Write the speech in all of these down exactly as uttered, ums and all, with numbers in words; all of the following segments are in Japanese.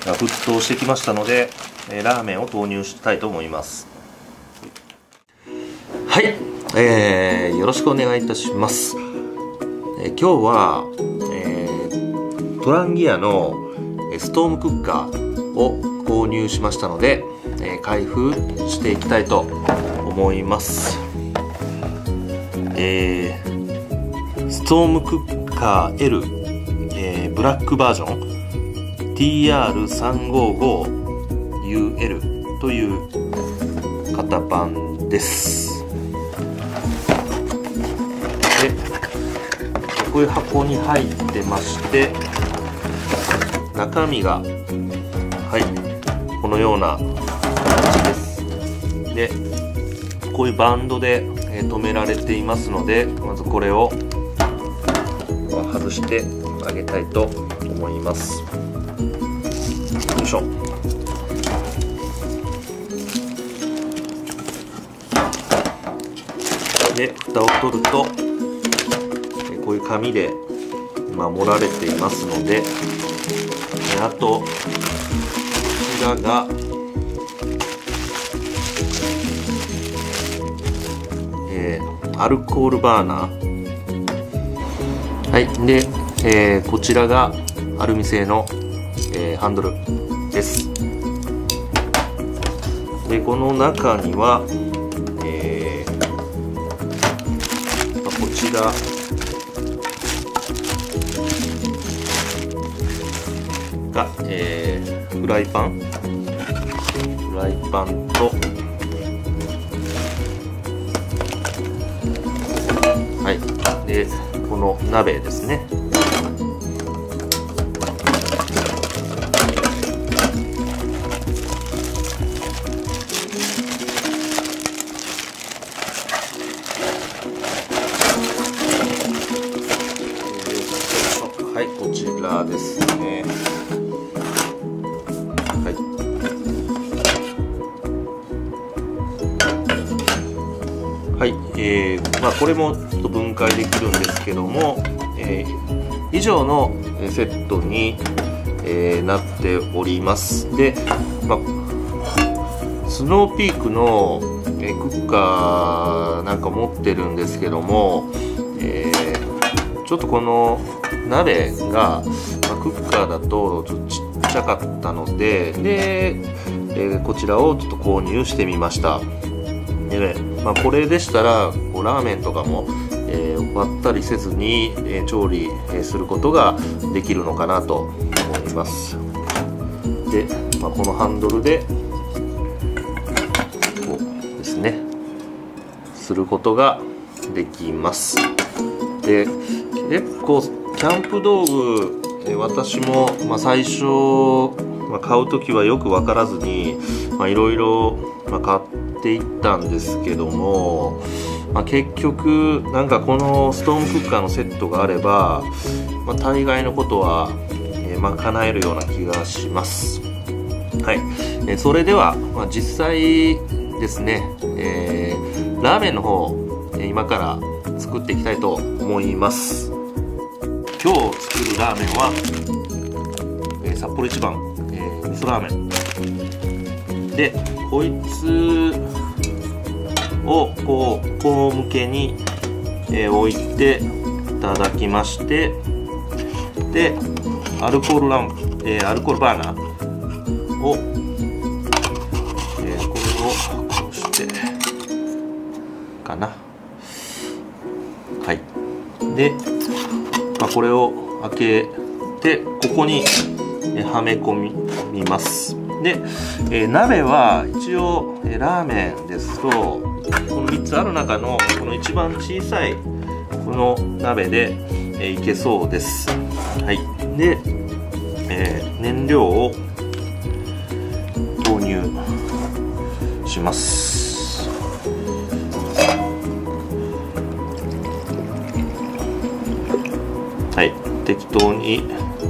が沸騰してきましたので、えー、ラーメンを投入したいと思います。はい、えー、よろしくお願いいたします。えー、今日は、えー、トランギアのストームクッカーを購入しましたので、えー、開封していきたいと思います。えー、ストームクッカー L、えー、ブラックバージョン ティーアールさんごーごーユーエル という型番です。でこういう箱に入ってまして、中身がはいこのような形です。でこういうバンドで留められていますので、まずこれを外してあげたいと思います。よいしょ。で蓋を取るとこういう紙で守られていますので、あとこちらがえー、アルコールバーナー、はい、で、えー、こちらがアルミ製の、えー、ハンドルです。でこの中には、えー、こちらが、えー、フライパンフライパンとはい、でこの鍋ですね。はい、こちらですね。はい。はい、えー、まあこれもちょっと分解できるんですけども、えー、以上のセットに、えー、なっております。で、まあ、スノーピークの、えー、クッカーなんか持ってるんですけども、えー、ちょっとこの鍋が、まあ、クッカーだとちょっとちっちゃかったので、で、えー、こちらをちょっと購入してみました。でね、まあ、これでしたらこうラーメンとかも、えー、割ったりせずに、えー、調理、えー、することができるのかなと思います。で、まあ、このハンドルでこうですねすることができます。で結構キャンプ道具、えー、私も、まあ、最初、まあ、買う時はよく分からずにいろいろ買っていったんですけども、まあ、結局なんかこのストームクッカーのセットがあれば、まあ、大概のことは、えー、まあ叶えるような気がします。はい、えー、それでは、まあ、実際ですね、えー、ラーメンの方、えー、今から作っていきたいと思います。今日作るラーメンは、えー、札幌一番、えー、味噌ラーメンで、こいつをこうこう向けに、えー、置いていただきまして、でアルコールランプ、えー、アルコールバーナーを、えー、これをこうしてかな。はい。で、まあ、これを開けてここにはめ込みます。で、えー、鍋は一応、えー、ラーメンですとこのみっつある中のこの一番小さいこの鍋で、えー、いけそうです。はい。で、えー、燃料を投入します。はい、適当に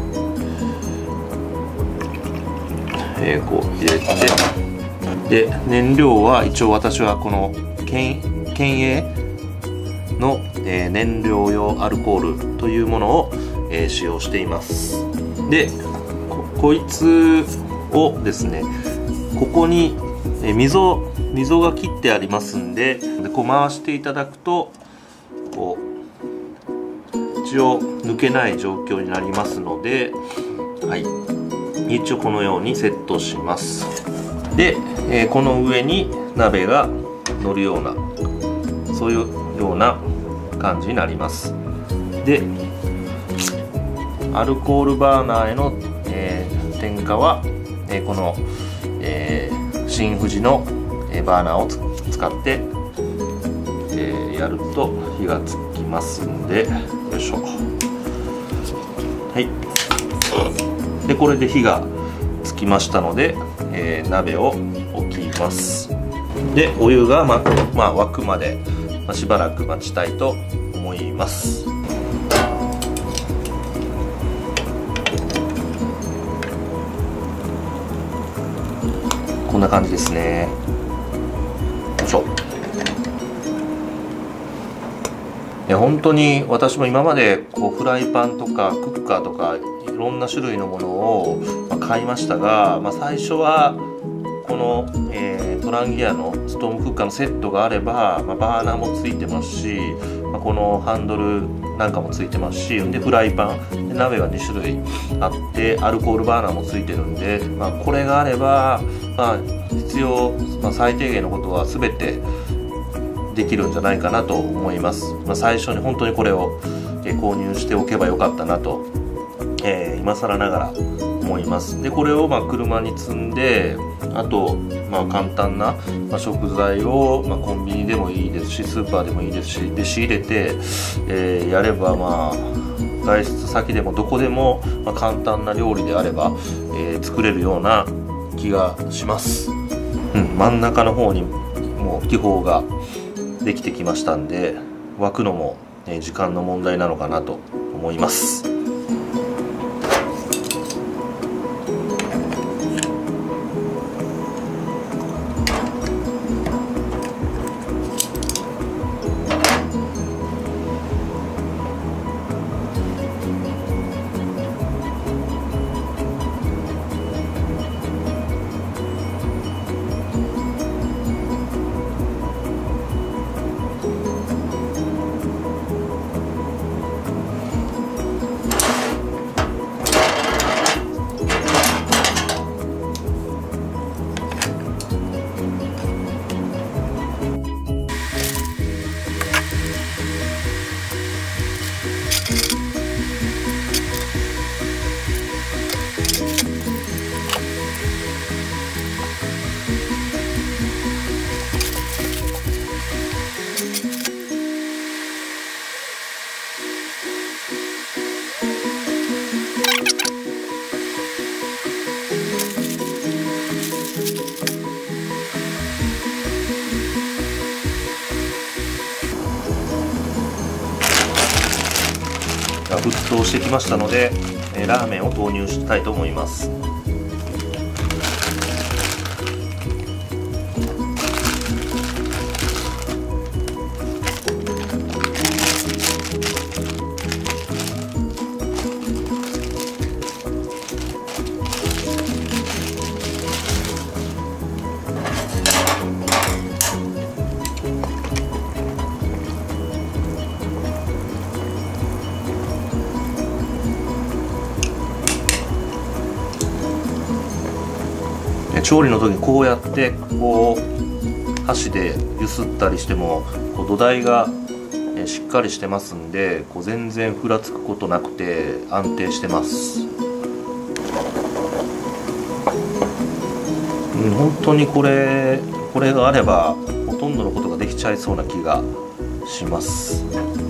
えー、こう入れて、で燃料は一応私はこの県営の、えー、燃料用アルコールというものを、えー、使用しています。で こ, こいつをですね、ここに溝溝が切ってありますんで、でこう回していただくとこう一応抜けない状況になりますので、はい、一応このようにセットします。で、えー、この上に鍋が乗るような、そういうような感じになります。でアルコールバーナーへの、えー、点火は、えー、この、えー、新富士の、えー、バーナーを使って、えー、やると火がつきますんで、よいしょ。はい。でこれで火がつきましたので、えー、鍋を置きます。でお湯が、ままあ、沸くまで、まあ、しばらく待ちたいと思います。こんな感じですね。よいしょ。いや本当に私も今までこうフライパンとかクッカーとかいろんな種類のものを、まあ、買いましたが、まあ、最初はこの、えー、トランギアのストームクッカーのセットがあれば、まあ、バーナーもついてますし、まあ、このハンドルなんかもついてますし、でフライパンで鍋はに種類あってアルコールバーナーもついてるんで、まあ、これがあれば、まあ、必要、まあ、最低限のことは全てできるんじゃないかなと思います。まあ、最初に本当にこれを、えー、購入しておけばよかったなと、えー、今更ながら思います。でこれをまあ車に積んで、あとまあ簡単な、まあ、食材を、まあ、コンビニでもいいですしスーパーでもいいですしで仕入れて、えー、やれば、まあ外出先でもどこでも、まあ、簡単な料理であれば、えー、作れるような気がします。うん、真ん中の方にもう気泡ができてきましたんで、沸くのも、えー、時間の問題なのかなと思います。沸騰してきましたので、えー、ラーメンを投入したいと思います。調理の時にこうやってこう箸でゆすったりしてもこう土台がしっかりしてますんで、こう全然ふらつくことなくて安定してます。うん、本当にこれこれがあればほとんどのことができちゃいそうな気がします。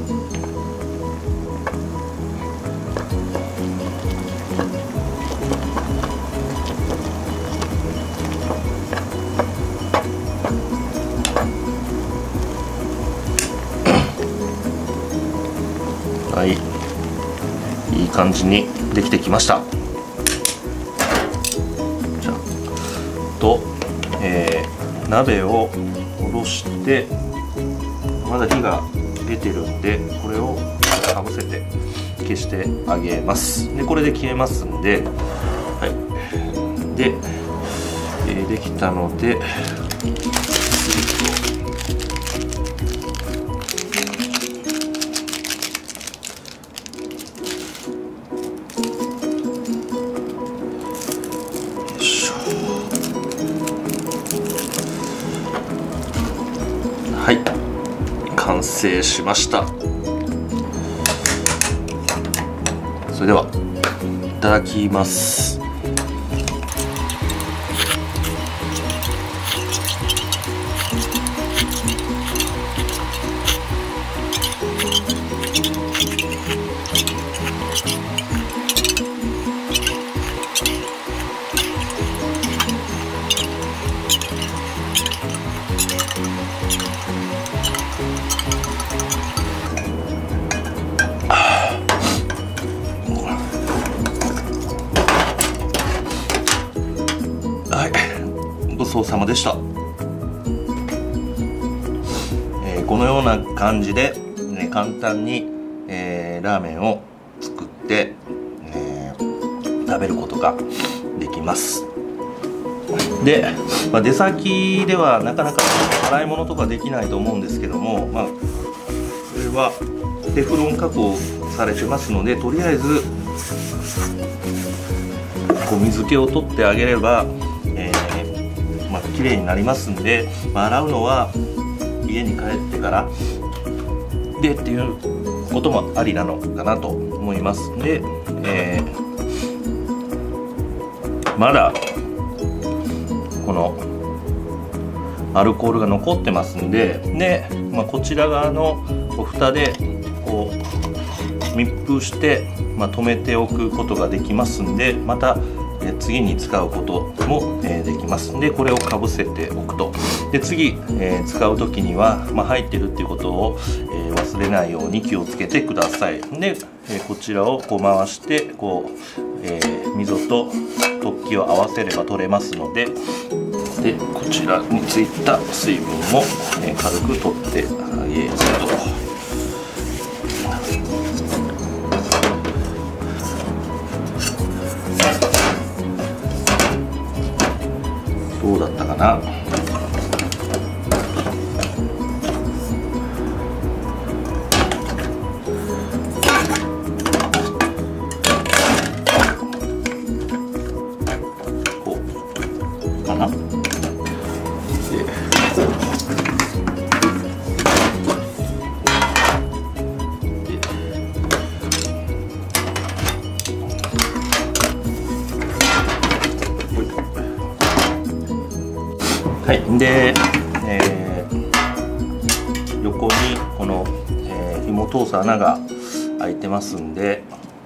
はい、いい感じにできてきました。じゃあと、えー、鍋を下ろして、まだ火が出てるんでこれをかぶせて消してあげます。でこれで消えますんで、はい、 で、えー、できたのではい、完成しました。それではいただきます。はい、ごちそうさまでした。えー、このような感じで、ね、簡単に、えー、ラーメンを作って、えー、食べることができます。で、まあ、出先ではなかなか洗い物とかできないと思うんですけども、まあ、これはテフロン加工されてますので、とりあえずこう水気を取ってあげれば、えーまあ、綺麗になりますんで、まあ、洗うのは家に帰ってからでっていうこともありなのかなと思います。で、えー、まだこのアルコールが残ってますんで、で、まあ、こちら側の蓋でこう密封して、まあ、止めておくことができますんで、また次に使うこともできます。でこれをかぶせておくと、で次、えー、使う時には、まあ、入ってるっていうことを、えー、忘れないように気をつけてください。で、えー、こちらをこう回してこう、えー、溝と突起を合わせれば取れますので、でこちらについた水分も、えー、軽く取ってあげると。どうだったかな。こうかな。ではい、で、えー、横にこの、えー、紐通す穴が開いてますんで、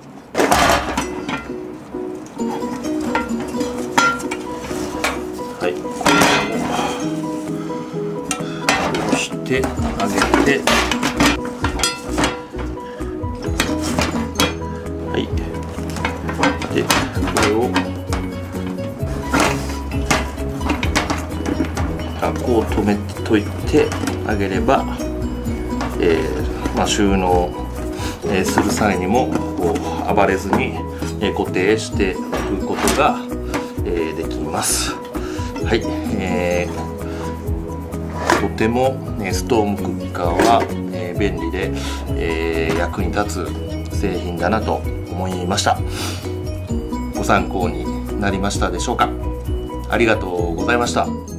はい、こうしてあげて、はい、でこれをこう止めといてあげれば、えーまあ、収納、えー、する際にもこう暴れずに、えー、固定しておくことが、えー、できます。はい、えー、とても、ね、ストームクッカーは、えー、便利で、えー、役に立つ製品だなと思いました。ご参考になりましたでしょうか。ありがとうございました。